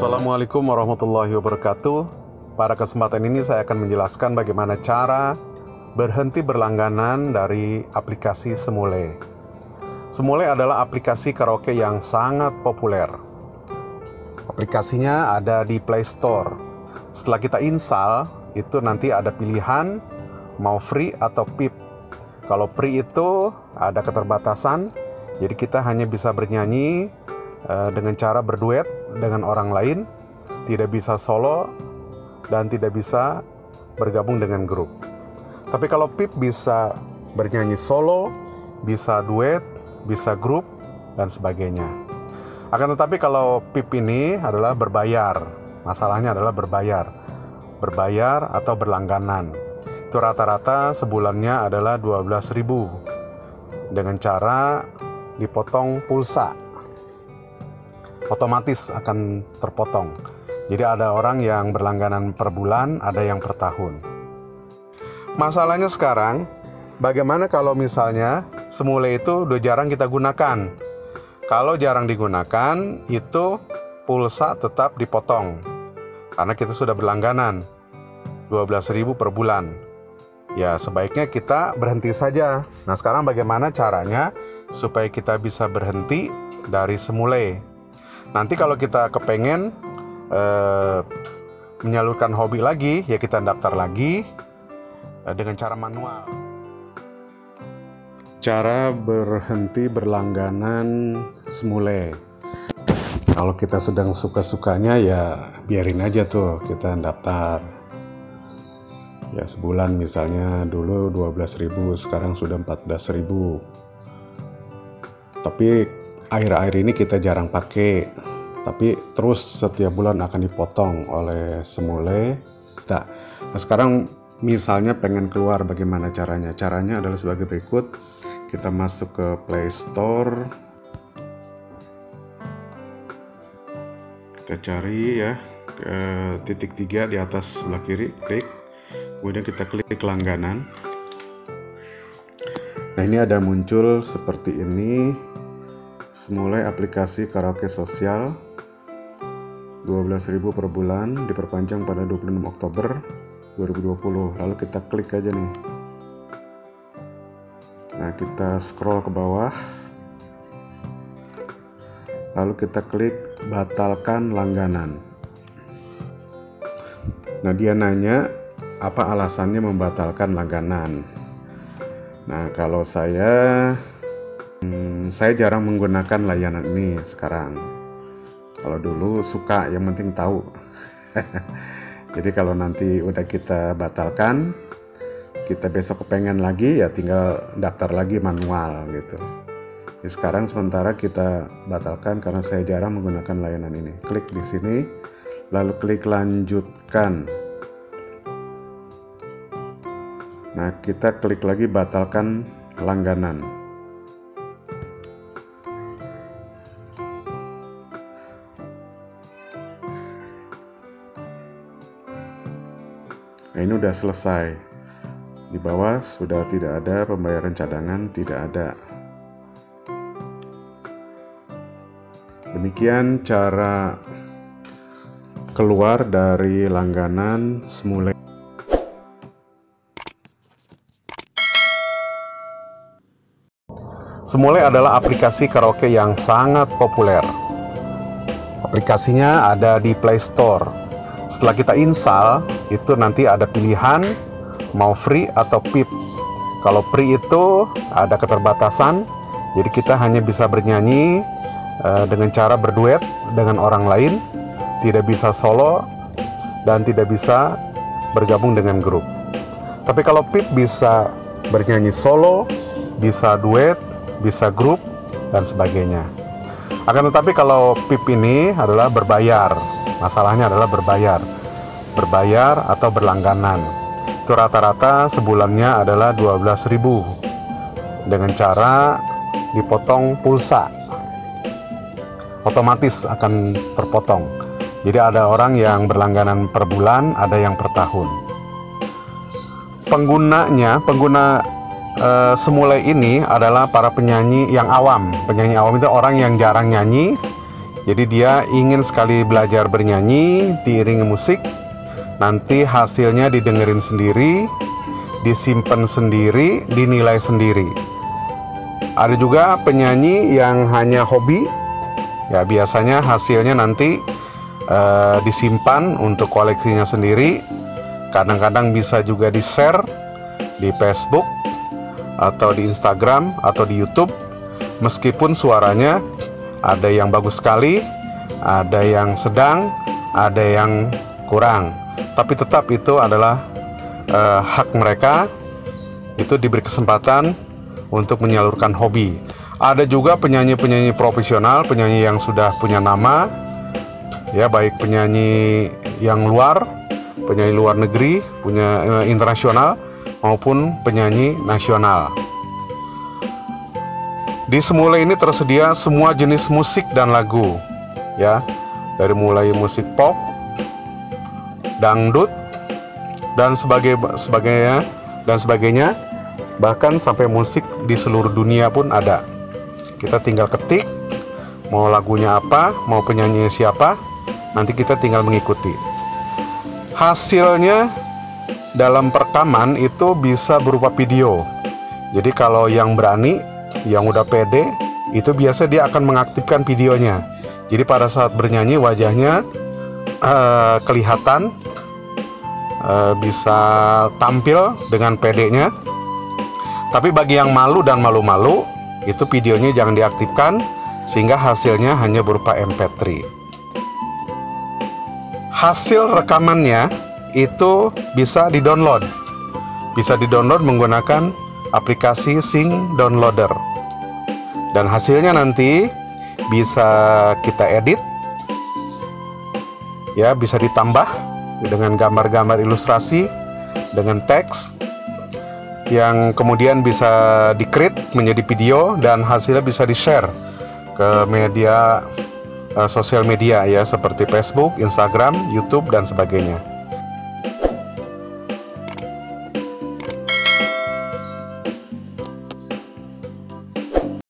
Assalamualaikum warahmatullahi wabarakatuh. Pada kesempatan ini saya akan menjelaskan bagaimana cara berhenti berlangganan dari aplikasi Semule. Semule adalah aplikasi karaoke yang sangat populer. Aplikasinya ada di Play Store. Setelah kita install, itu nanti ada pilihan mau free atau PIP. Kalau free itu ada keterbatasan, jadi kita hanya bisa bernyanyi dengan cara berduet dengan orang lain, tidak bisa solo dan tidak bisa bergabung dengan grup. Tapi kalau PIP bisa bernyanyi solo, bisa duet, bisa grup dan sebagainya. Akan tetapi kalau PIP ini adalah berbayar. Masalahnya adalah berbayar atau berlangganan. Itu rata-rata sebulannya adalah 12.000 dengan cara dipotong pulsa. Otomatis akan terpotong. Jadi ada orang yang berlangganan per bulan, ada yang per tahun. Masalahnya sekarang, bagaimana kalau misalnya Semule itu udah jarang kita gunakan? Kalau jarang digunakan, itu pulsa tetap dipotong. Karena kita sudah berlangganan 12.000 per bulan. Ya, sebaiknya kita berhenti saja. Nah, sekarang bagaimana caranya supaya kita bisa berhenti dari Semule? Nanti kalau kita kepengen menyalurkan hobi lagi, ya kita daftar lagi dengan cara manual. Cara berhenti berlangganan Semule. Kalau kita sedang suka-sukanya ya biarin aja tuh, kita daftar. Ya sebulan misalnya dulu 12.000, sekarang sudah 14.000. Tapi akhir-akhir ini kita jarang pakai, tapi terus setiap bulan akan dipotong oleh Semule. Nah, sekarang misalnya pengen keluar, bagaimana caranya? Caranya adalah sebagai berikut. Kita masuk ke Play Store. Kita cari ya titik 3 di atas sebelah kiri, klik. Kemudian kita klik langganan. Nah, ini ada muncul seperti ini. Semule aplikasi karaoke sosial 12.000 per bulan, diperpanjang pada 26 Oktober 2020. Lalu kita klik aja nih. Nah, kita scroll ke bawah. Lalu kita klik batalkan langganan. Nah, dia nanya apa alasannya membatalkan langganan. Nah, kalau saya jarang menggunakan layanan ini sekarang. Kalau dulu suka, yang penting tahu. Jadi kalau nanti udah kita batalkan, kita besok kepengen lagi, ya tinggal daftar lagi manual gitu. Jadi sekarang sementara kita batalkan karena saya jarang menggunakan layanan ini. Klik di sini, lalu klik lanjutkan. Nah, kita klik lagi batalkan langganan. Nah, ini udah selesai. Di bawah sudah tidak ada pembayaran cadangan, tidak ada. Demikian cara keluar dari langganan Semule. Semule adalah aplikasi karaoke yang sangat populer. Aplikasinya ada di Play Store. Setelah kita install, itu nanti ada pilihan mau free atau PIP. Kalau free itu ada keterbatasan, jadi kita hanya bisa bernyanyi dengan cara berduet dengan orang lain, tidak bisa solo dan tidak bisa bergabung dengan grup. Tapi kalau PIP bisa bernyanyi solo, bisa duet, bisa grup dan sebagainya. Akan tetapi kalau PIP ini adalah berbayar. Masalahnya adalah berbayar atau berlangganan. Itu rata-rata sebulannya adalah 12.000 dengan cara dipotong pulsa. Otomatis akan terpotong. Jadi ada orang yang berlangganan per bulan, ada yang per tahun. Pengguna Semule ini adalah para penyanyi yang awam. Penyanyi awam itu orang yang jarang nyanyi, Jadi dia ingin sekali belajar bernyanyi diiringi musik, nanti hasilnya didengerin sendiri, disimpan sendiri, dinilai sendiri. Ada juga penyanyi yang hanya hobi, ya biasanya hasilnya nanti disimpan untuk koleksinya sendiri. Kadang-kadang bisa juga di-share di Facebook atau di Instagram atau di YouTube. Meskipun suaranya ada yang bagus sekali, ada yang sedang, ada yang kurang, tapi tetap itu adalah hak mereka. Itu diberi kesempatan untuk menyalurkan hobi. Ada juga penyanyi-penyanyi profesional, penyanyi yang sudah punya nama, ya, baik penyanyi yang luar, penyanyi luar negeri, punya internasional, maupun penyanyi nasional. Di Semula ini tersedia semua jenis musik dan lagu, ya, dari mulai musik pop, dangdut, dan sebagainya, bahkan sampai musik di seluruh dunia pun ada. Kita tinggal ketik mau lagunya apa, mau penyanyinya siapa, nanti kita tinggal mengikuti. Hasilnya dalam perekaman itu bisa berupa video. Jadi kalau yang berani, yang udah pede, itu biasa dia akan mengaktifkan videonya. Jadi pada saat bernyanyi wajahnya kelihatan, bisa tampil dengan pedenya. Tapi bagi yang malu dan malu-malu, itu videonya jangan diaktifkan, sehingga hasilnya hanya berupa MP3. Hasil rekamannya itu bisa di-download. Bisa di-download menggunakan aplikasi Sing Downloader. Dan hasilnya nanti bisa kita edit, ya, bisa ditambah dengan gambar-gambar ilustrasi, dengan teks, yang kemudian bisa di-create menjadi video, dan hasilnya bisa di-share ke media sosial media, ya, seperti Facebook, Instagram, YouTube, dan sebagainya.